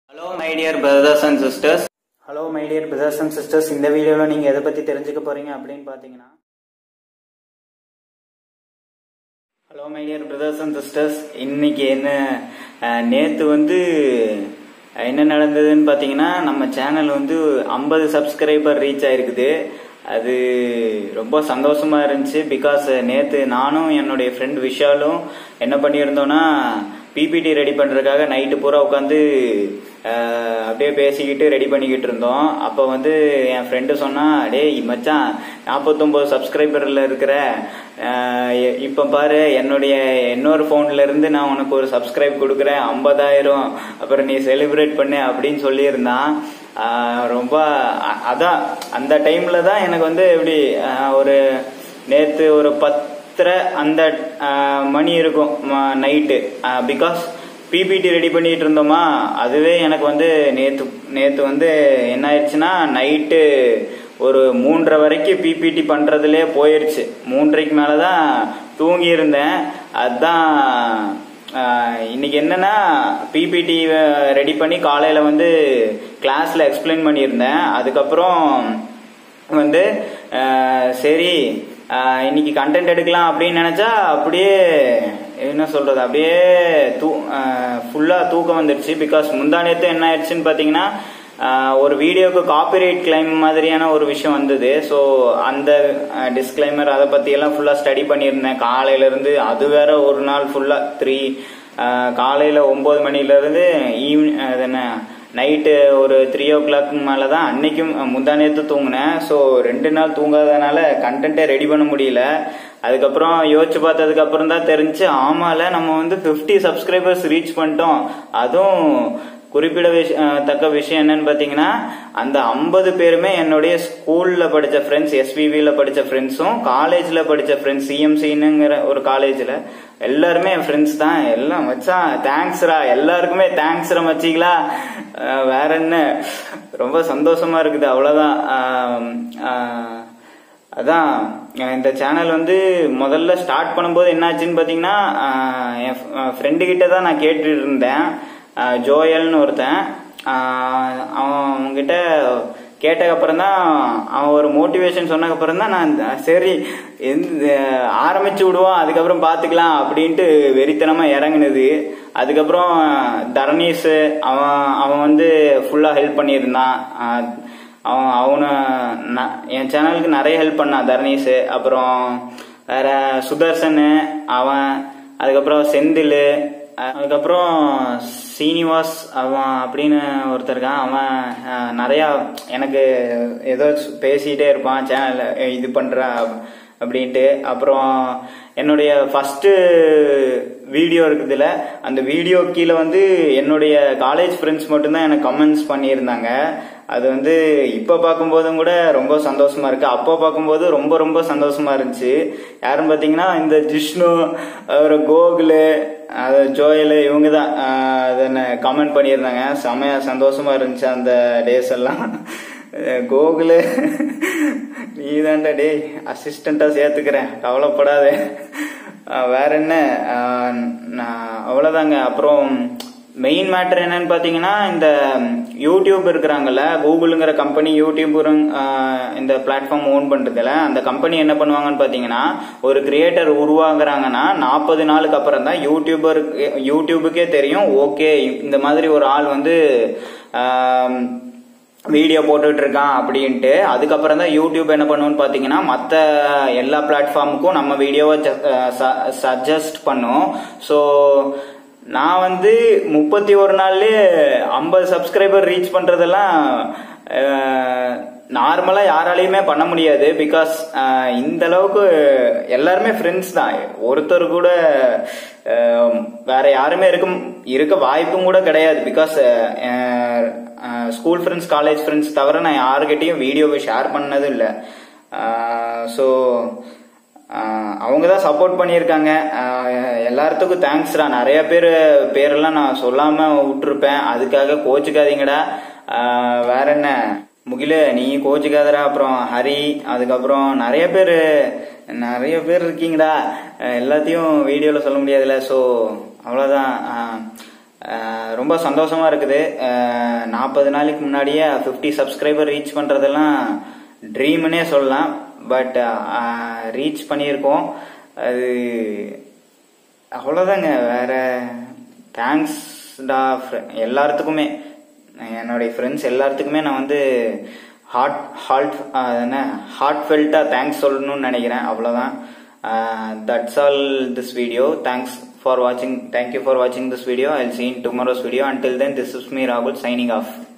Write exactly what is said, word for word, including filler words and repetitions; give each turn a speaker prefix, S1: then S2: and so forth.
S1: Hello my dear brothers and sisters. Hello my dear brothers and sisters. இந்த வீடியோல நீங்க எதை பத்தி தெரிஞ்சுக்க போறீங்க அப்படினு பாத்தீங்கன்னா Hello my dear brothers and sisters. இன்னைக்கு என்ன நேத்து வந்து என்ன நடந்ததுன்னு பாத்தீங்கன்னா நம்ம சேனல் வந்து ஐம்பது சப்ஸ்கிரைபர் ரீச் ஆயிருக்குது. அது ரொம்ப சந்தோஷமா இருந்துச்சு. பிகாஸ் நேத்து நானும் என்னுடைய ஃப்ரெண்ட் விஷாலும் என்ன பண்ணியிருந்தோம்னா பிபிடி ரெடி பண்றதுக்காக நைட்டு பூரா உட்காந்து அப்படியே பேசிக்கிட்டு ரெடி பண்ணிக்கிட்டு இருந்தோம். அப்ப வந்து என் ஃப்ரெண்டு சொன்னா, டேய் மச்சான் நாற்பத்தொன்பது சப்ஸ்கிரைபர்ல இருக்கிற, இப்ப பாரு என்னுடைய இன்னொரு போன்ல இருந்து நான் உனக்கு ஒரு சப்ஸ்கிரைப் கொடுக்குறேன் ஐம்பதாயிரம், அப்புறம் நீ செலிப்ரேட் பண்ணு அப்படின்னு சொல்லியிருந்தான். ரொம்ப அதான் அந்த டைம்ல தான் எனக்கு வந்து எப்படி ஒரு நேத்து ஒரு பத்தரை அந்த மணி இருக்கும் நைட்டு. பிகாஸ் பிபிடி ரெடி பண்ணிட்டு இருந்தோமா, அதுவே எனக்கு வந்து நேத்து நேத்து வந்து என்ன ஆயிடுச்சுன்னா நைட்டு ஒரு மூன்றரை வரைக்கும் பிபிடி பண்றதுலே போயிருச்சு. மூன்றரைக்கு மேலதான் தூங்கி இருந்தேன். அதுதான் இன்னைக்கு என்னன்னா பிபிடி ரெடி பண்ணி காலையில வந்து கிளாஸ்ல எக்ஸ்பிளைன் பண்ணியிருந்தேன். அதுக்கப்புறம் வந்து சரி இன்னைக்கு கண்டென்ட் எடுக்கலாம் அப்படின்னு நினைச்சா அப்படியே என்ன சொல்றது அப்படியே தூ ஃபுல்லா தூக்கம் வந்துடுச்சு. பிகாஸ் முந்தா நேத்து என்ன ஆயிடுச்சுன்னு பாத்தீங்கன்னா ஒரு வீடியோக்கு காப்பிரைட் கிளைம் மாதிரியான ஒரு விஷயம் வந்தது. ஸோ அந்த டிஸ்கிளைமர் அதை பத்தி எல்லாம் ஃபுல்லா ஸ்டடி பண்ணியிருந்தேன் காலையில இருந்து. அது வேற ஒரு நாள் ஃபுல்லா த்ரீ காலையில ஒன்பது மணில இருந்து ஈவினிங் என்ன நைட்டு ஒரு த்ரீ ஓ கிளாக் மேலதான் அன்னைக்கும் முந்தா நேத்து தூங்கினேன். ஸோ ரெண்டு நாள் தூங்காதனால கண்டென்ட்டே ரெடி பண்ண முடியல. அதுக்கப்புறம் யோசிச்சு பார்த்ததுக்கு அப்புறம் தான் தெரிஞ்சு, ஆமால நம்ம வந்து பிப்டி சப்ஸ்கிரைபர்ஸ் ரீச் பண்ணிட்டோம். அதுவும் குறிப்பிட தக்க விஷயம் என்னன்னு பாத்தீங்கன்னா, அந்த ஐம்பது பேருமே என்னுடைய ஸ்கூல்ல படிச்ச ஃப்ரெண்ட்ஸ், எஸ்பிவில படிச்ச ஃப்ரெண்ட்ஸும் காலேஜ்ல படிச்ச ஃப்ரெண்ட்ஸ், சிஎம்சிங்கிற ஒரு காலேஜ்ல எல்லாருமே என் ஃப்ரெண்ட்ஸ் தான். எல்லாம் மச்சான் தேங்க்ஸ்ரா, எல்லாருக்குமே தேங்க்ஸ்ரா மச்சிங்களா. வேற என்ன, ரொம்ப சந்தோஷமா இருக்குது. அவ்வளவுதான். அதான் இந்த சேனல் வந்து முதல்ல ஸ்டார்ட் பண்ணும்போது என்னாச்சுன்னு பாத்தீங்கன்னா, என் ஃப்ரெண்டு கிட்ட தான் நான் கேட்டுட்டு இருந்தேன். ஜோயல்னு ஒருத்தன். அவன்கிட்ட கேட்டதுக்கப்புறம் தான் அவன் ஒரு மோட்டிவேஷன் சொன்னதுக்கப்புறம் தான் நான் சரி ஆரம்பிச்சு விடுவோம், அதுக்கப்புறம் பாத்துக்கலாம் அப்படின்ட்டு வெறித்தனமா இறங்குனது. அதுக்கப்புறம் தரணீஷ் அவன் அவன் வந்து ஃபுல்லா ஹெல்ப் பண்ணியிருந்தான். அவன் அவனு என் சேனலுக்கு நிறைய ஹெல்ப் பண்ணான் தரணீஷ். அப்புறம் வேற சுதர்சனு அவன், அதுக்கப்புறம் செந்தில், அதுக்கப்புறம் சீனிவாஸ் அவன் அப்படின்னு ஒருத்தர் இருக்கான். அவன் நிறைய எனக்கு ஏதோ பேசிட்டே இருப்பான் சேனல் இது பண்ற அப்படின்ட்டு. அப்புறம் என்னுடைய ஃபர்ஸ்ட் வீடியோ இருக்குதுல, அந்த வீடியோ கீழே வந்து என்னுடைய காலேஜ் ஃப்ரெண்ட்ஸ் மட்டும்தான் எனக்கு கமெண்ட்ஸ் பண்ணியிருந்தாங்க. அது வந்து இப்ப பார்க்கும்போதும் கூட ரொம்ப சந்தோஷமா இருக்கு. அப்போ பார்க்கும்போது ரொம்ப ரொம்ப சந்தோஷமா இருந்துச்சு. யாருன்னு பாத்தீங்கன்னா இந்த ஜிஷ்ணு, அப்புறம் கோகுலு, அது ஜோயல், இவங்க தான் அதை கமெண்ட் பண்ணியிருந்தாங்க. செமையா சந்தோஷமா இருந்துச்சு அந்த டேஸ் எல்லாம். கோகுலு நீ தான்டா டே அசிஸ்டண்டா சேர்த்துக்கிறேன், கவலைப்படாத. வேற என்ன, அவ்வளவுதாங்க. அப்புறம் மெயின் மேட்டர் என்னன்னு பாத்தீங்கன்னா, இந்த யூடியூப் இருக்கிறாங்கல்ல, கூகுளுங்கிற கம்பெனி யூடியூப் இந்த பிளாட்ஃபார்ம் ஓன் பண்றதுல, அந்த கம்பெனி என்ன பண்ணுவாங்கன்னு பாத்தீங்கன்னா, ஒரு கிரியேட்டர் உருவாக்குறாங்கன்னா நாற்பது நாளுக்கு அப்புறம் தான் யூடியூபர் யூடியூபுக்கே தெரியும், ஓகே இந்த மாதிரி ஒரு ஆள் வந்து வீடியோ போட்டுட்டு இருக்கான் அப்படின்ட்டு. அதுக்கப்புறம் தான் யூடியூப் என்ன பண்ணுவோம்னு பாத்தீங்கன்னா, மற்ற எல்லா பிளாட்ஃபார்முக்கும் நம்ம வீடியோவை சஜஸ்ட் பண்ணும். ஸோ நான் வந்து முப்பத்தி ஒரு நாள்லயே ஐம்பது சப்ஸ்கிரைபர் ரீச் பண்றதெல்லாம் நார்மலா யாராலையுமே பண்ண முடியாது. பிகாஸ் இந்த அளவுக்கு எல்லாருமே ஃப்ரெண்ட்ஸ் தான். ஒருத்தர் கூட வேற யாருமே இருக்க இருக்க வாய்ப்பும் கூட கிடையாது. Because school friends, college friends தவிர நான் யாருக்கிட்டையும் வீடியோவை ஷேர் பண்ணதும் இல்லை. ஸோ அவங்கதான் சப்போர்ட் பண்ணியிருக்காங்க. எல்லாத்துக்கும் தேங்க்ஸ்டா. நிறைய பேர் பேரெல்லாம் நான் சொல்லாம விட்டுருப்பேன், அதுக்காக கோச்சுக்காதீங்கடா. வேற என்ன முகில நீ கோச்சுக்காதரா. அப்புறம் ஹரி, அதுக்கப்புறம் நிறைய பேர் நிறைய பேர் இருக்கீங்கடா. எல்லாத்தையும் வீடியோல சொல்ல முடியாதுல்ல. ஸோ அவ்வளவுதான். ரொம்ப சந்தோஷமா இருக்குது. நாற்பது நாளைக்கு முன்னாடியே ஃபிஃப்டி சப்ஸ்கிரைபர் ரீச் பண்றதெல்லாம் ட்ரீம்னே சொல்லலாம். பட் ரீச் பண்ணியிருக்கோம். அது அவ்வளோதாங்க. வேற தேங்க்ஸ் டா எல்லாத்துக்குமே, என்னுடைய ஃப்ரெண்ட்ஸ் எல்லாத்துக்குமே நான் வந்து ஹார்ட் ஹார்ட் என்ன ஹார்ட் ஃபெல்ட்டா தேங்க்ஸ் சொல்லணும்னு நினைக்கிறேன். அவ்வளோதான். That's all this video. Thanks for watching. Thank you for watching this video. I'll see you in tomorrow's video. Until then, this is me Raghul signing off.